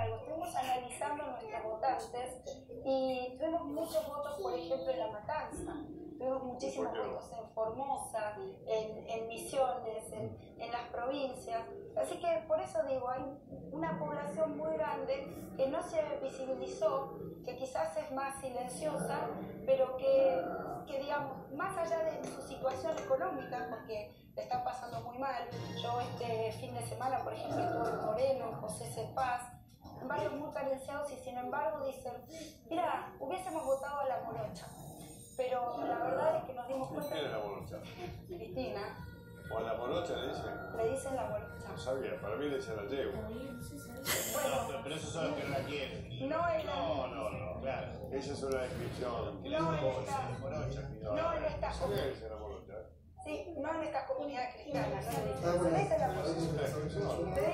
algo. Estuvimos analizando nuestros votantes y tuvimos muchos votos, por ejemplo, en La Matanza. Tuvimos muchísimos votos en Formosa, en Misiones, en las provincias. Así que por eso digo, hay una población muy grande que no se visibilizó, que quizás es más silenciosa, pero que digamos, más allá de su situación económica, porque le están pasando muy mal. Yo este fin de semana, por ejemplo, estuve en Moreno, en José C. Paz, en barrios muy carenciados, y sin embargo dicen, mira, hubiésemos votado a la Morocha. Pero la verdad es que nos dimos cuenta... ¿Quién es la Morocha? Cristina. ¿O a la Morocha le dicen? Le dicen la Morocha. No sabía, para mí le decían la yegua. Bueno, pero eso son los que no la quieren. no es la... No, claro. Esa es una descripción. No en esta... No en esta ¿Por qué le comunidad. dicen la Morocha? Sí, no en esta comunidad cristiana, no le dicen. Se le dice la Morocha.